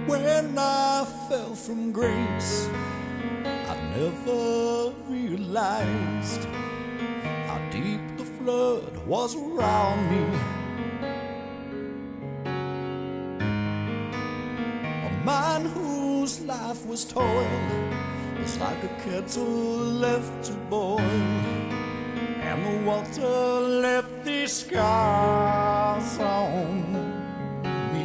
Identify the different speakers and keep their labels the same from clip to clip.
Speaker 1: When I fell from grace, I never realized how deep the flood was around me. A man whose life was toil was like a kettle left to boil, and the water left these scars on me.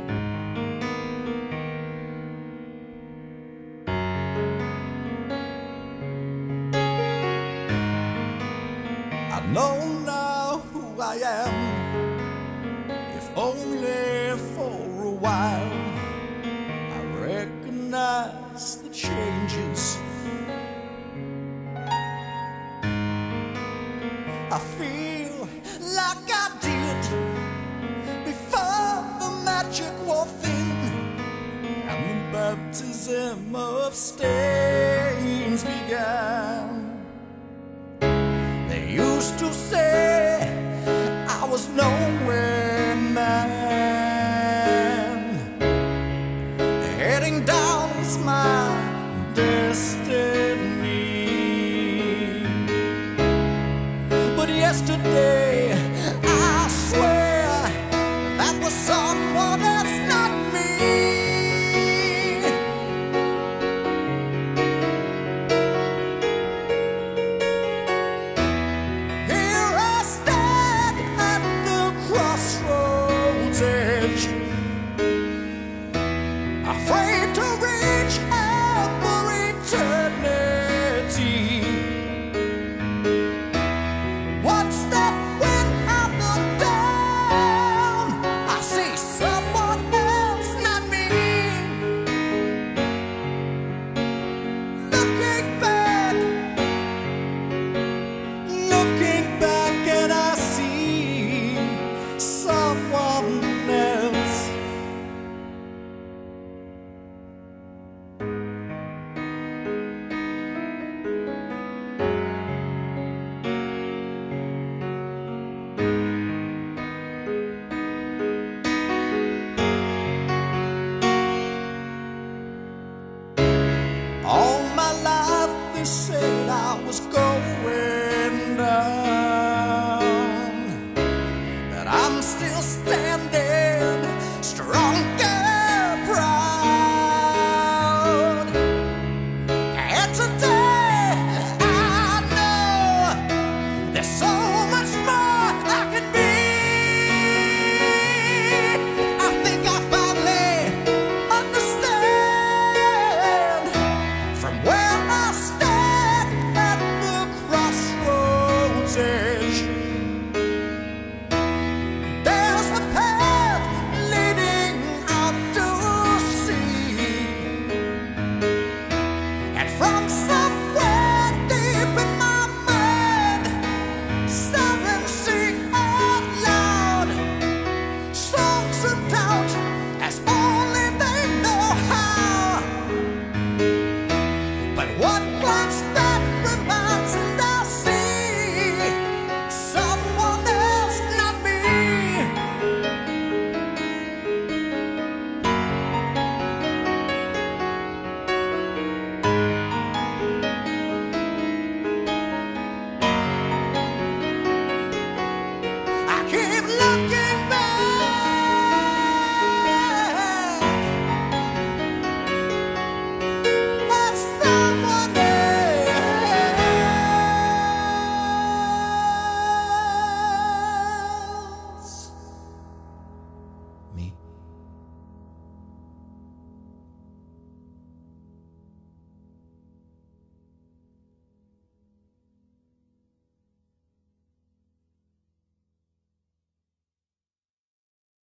Speaker 1: I know now who I am, if only for a while. I recognize the changes. I feel like I did before the magic wore thin and the baptism of stains began. They used to say I was nowhere man. Heading down was my destiny. But yesterday, I swear, that was someone else, not me. Here I stand at the crossroads edge,